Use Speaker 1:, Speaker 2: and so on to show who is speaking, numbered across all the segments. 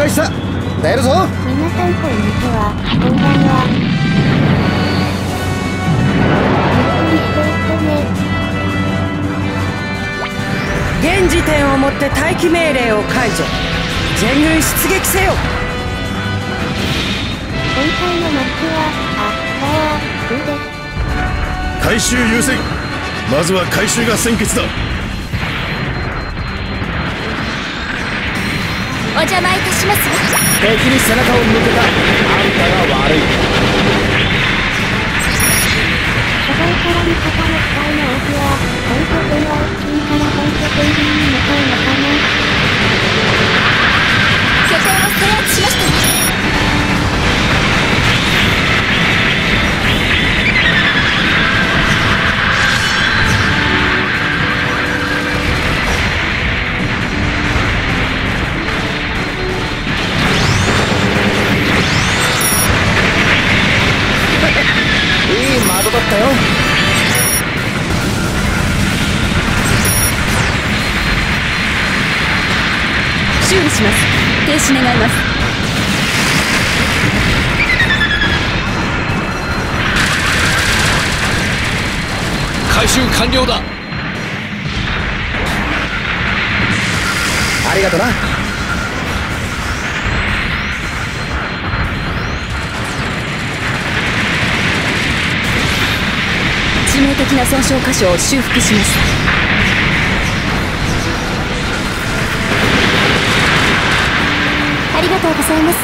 Speaker 1: 開した。出るぞ。
Speaker 2: 皆さんこんにちは。こんばんは。ゆっくりしていってね。
Speaker 3: 現時点をもって待機命令を解除。全軍出撃せよ。
Speaker 2: 今回のマッチは、グーです。
Speaker 4: 回収優先。まずは回収が先決だ。
Speaker 5: お邪魔いたしますわ。
Speaker 1: 敵に背中を向けたあんたが悪い。
Speaker 2: 初代から味方の機体の多くは、本拠点は大きいから本拠点に向かうのかな。
Speaker 5: 拠点を制圧しましたわ。
Speaker 1: いい窓だったよ。
Speaker 5: 修理します。停止願います。
Speaker 6: 回収完了だ。
Speaker 1: ありがとな。
Speaker 5: 致命的な損傷箇所を修復しました。ありがとうございます。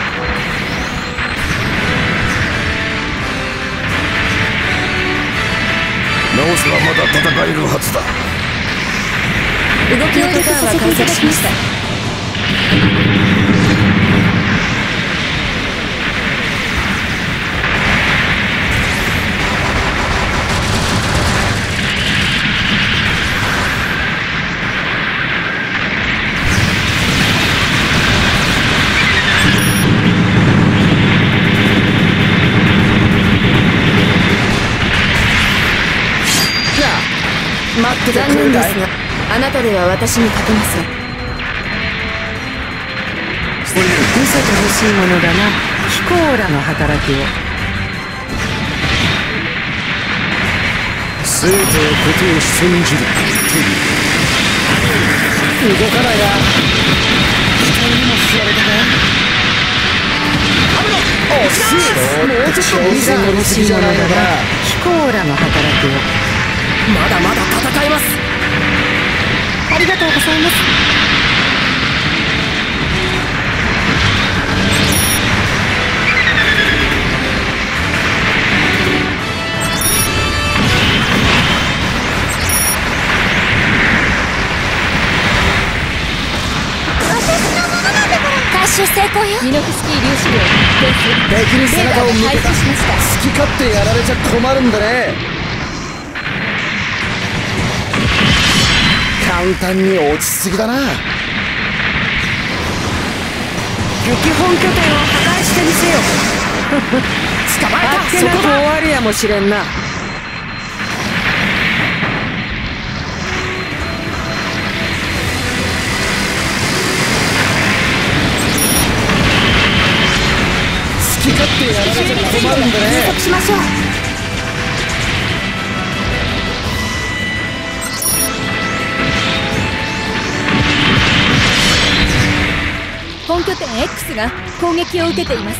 Speaker 4: 直せばまだ戦えるはずだ。
Speaker 5: 動きを入れさせていただきました。
Speaker 1: 待ってて
Speaker 5: 残
Speaker 1: くれるかい。
Speaker 5: 念ですが、あなたでは私に勝てません。
Speaker 3: 見せてほしいものだな、ヒコーラの働きを。
Speaker 4: 生徒はことを信じる。
Speaker 1: 動かないな。人にも知られたか。惜しい。もうちょっと
Speaker 3: 見せてほしいものだな、ヒコーラの働きを。
Speaker 1: まだまだ戦います。
Speaker 5: ありがとうございます。回収成功よ。ミノフスキー粒子量
Speaker 1: 敵に背中を向けた。
Speaker 5: しました。
Speaker 1: 好き勝手やられちゃ困るんだね。簡単に落ちすぎだな。
Speaker 3: 敵本拠点を破壊してみせよ。
Speaker 1: 捕まえた。
Speaker 3: あっけなく終わるやもしれんな。
Speaker 1: 好き勝手やられちゃ困るんだね。
Speaker 5: 収束しましょう。本拠点 X が攻撃を受けています。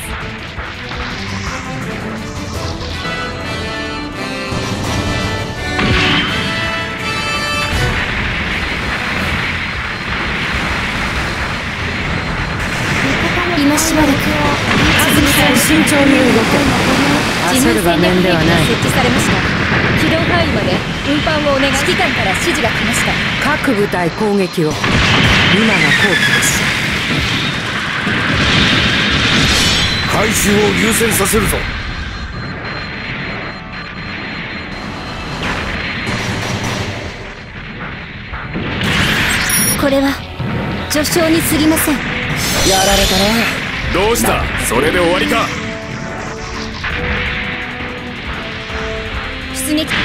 Speaker 5: 今しばらく
Speaker 3: 安住さん、慎重に動け。焦る場面ではない。
Speaker 5: 設置されました。機動範囲まで運搬をお願い。指揮官から指示が来ました。
Speaker 3: 各部隊攻撃を。今が好機です。
Speaker 4: 回収を優先させるぞ。
Speaker 5: これは序章に過ぎません。
Speaker 1: やられたな。
Speaker 4: どうした？それで終わりか？
Speaker 5: 出撃。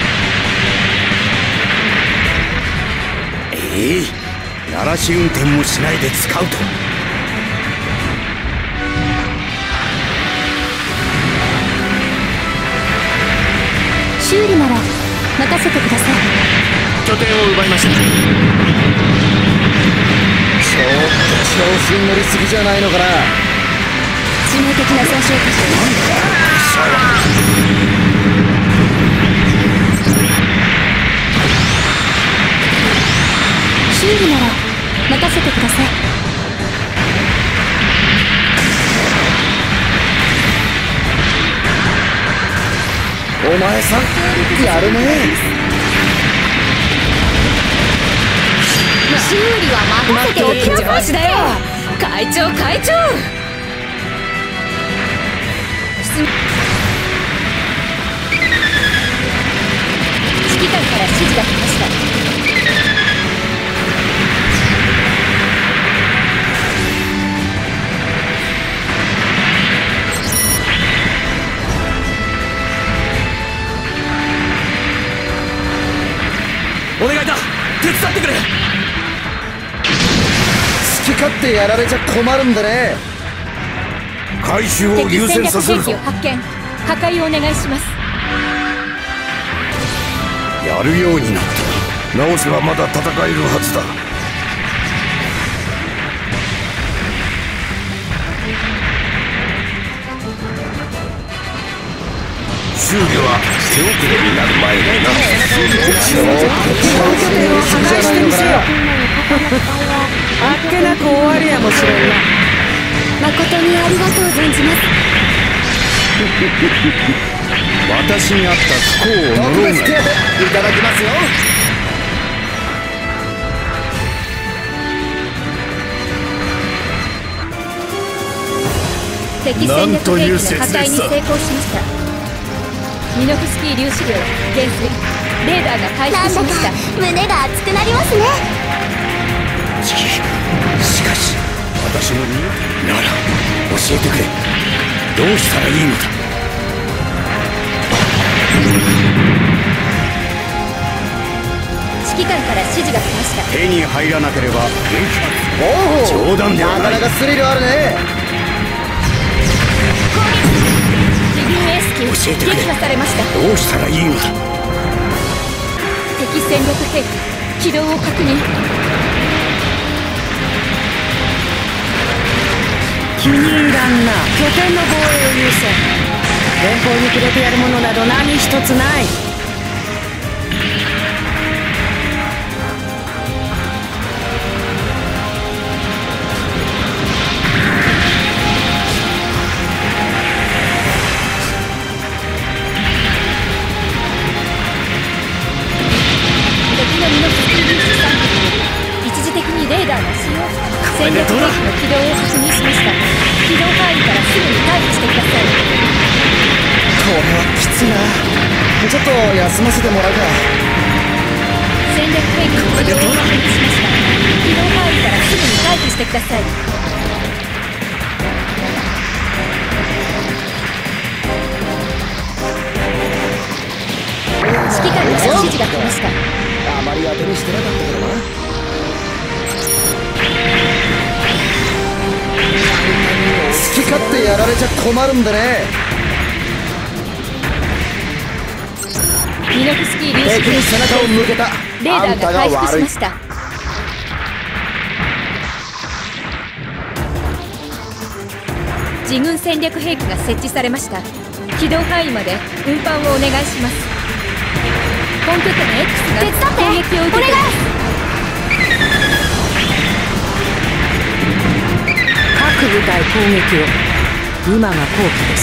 Speaker 4: 鳴らし運転もしないで使うと。
Speaker 6: 点を奪いました。
Speaker 1: ちょっと調子に乗りすぎじゃないのかな。
Speaker 5: 致命的な損傷箇所。修理なら任せてください。
Speaker 1: お前さんやるね。
Speaker 5: 修理は任せておきなさい。だよ会長会長。指揮官から指示が来ました。
Speaker 6: お願いだ、手伝ってくれ。
Speaker 1: 好き勝手やられちゃ困るんでね。
Speaker 4: 回収を優先させるぞ。
Speaker 5: 敵戦略兵器を発見。破壊をお願いします。
Speaker 4: やるようになった。直せばまだ戦えるはずだ。修理は手遅れになる前にな。
Speaker 3: 拠点を破壊してみせよ。あっけなく終わりやもしれんな。
Speaker 5: 誠にありがとう存じます。
Speaker 4: 私にあった不幸を
Speaker 1: 特別手当いただきますよ。
Speaker 5: 敵戦略兵器の破壊に成功しました。ミノフスキー粒子量減衰。レーダーが回復しました。
Speaker 2: 胸が熱くなりますね。
Speaker 4: しかし私のなら教えてくれ。どうしたらいいのだ。
Speaker 5: 指揮官から指示が来ました。
Speaker 4: 手に入らなければ
Speaker 1: おお、
Speaker 4: 冗談ではない。
Speaker 1: なかなかスリルあるね。
Speaker 5: 自軍エース機
Speaker 4: 教えてくれ。
Speaker 5: 撃破されました。
Speaker 4: どうしたらいいのだ。
Speaker 5: 敵戦略兵器起動を確認。
Speaker 3: 気に入らんな。拠点の防衛を優先。連邦にくれてやるものなど何一つない。
Speaker 5: 敵のミノフスキー粒子3機一時的にレーダーが使用。戦略兵器の起動を確認しました。起動範囲からすぐに退避してください。
Speaker 1: これはきついな。ちょっと休ませてもらうか。
Speaker 5: 戦略兵器の起動を確認しました。起動範囲からすぐに退避してください。指揮官から指示が来ました。
Speaker 1: あまり当てにしてなかったからな。好き勝手やられちゃ困るんでね。
Speaker 5: ミノフスキー粒子
Speaker 1: 敵に背中を向けた
Speaker 5: レーダー
Speaker 1: あんたが
Speaker 5: が回復し
Speaker 1: 悪い
Speaker 5: ま。した。自軍戦略兵器が設置されました。起動範囲まで運搬をお願いします。本拠点 X が
Speaker 2: 手伝って
Speaker 5: 攻撃を受けています。
Speaker 3: 各部隊攻撃を。今が好機です。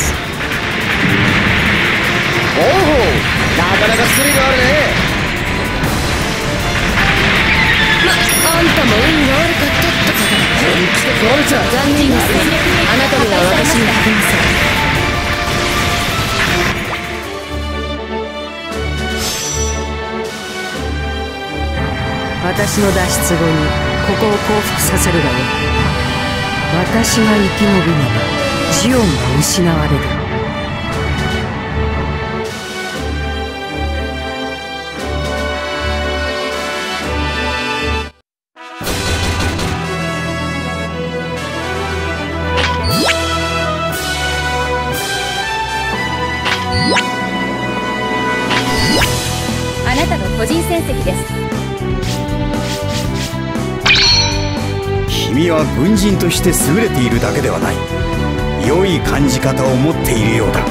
Speaker 1: おお、なかなかスリルあるね。
Speaker 5: あんたも運が悪かったってことだ。
Speaker 1: 本気で壊れちゃう。
Speaker 5: 残念です。あなたには私にかけません。
Speaker 3: 私の脱出後にここを降伏させるがよい。私が生き延びねばジオンが失われる。
Speaker 5: あなたの個人戦績です。
Speaker 4: 君は軍人として優れているだけではない。良い感じ方を持っているようだ。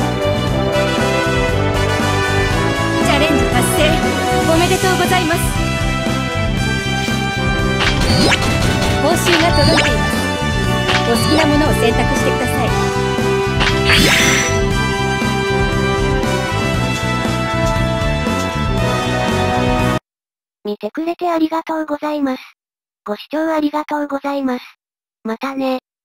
Speaker 5: チャレンジ達成おめでとうございます。報酬が届いています。お好きなものを選択してください。
Speaker 2: 見てくれてありがとうございます。ご視聴ありがとうございます。またね。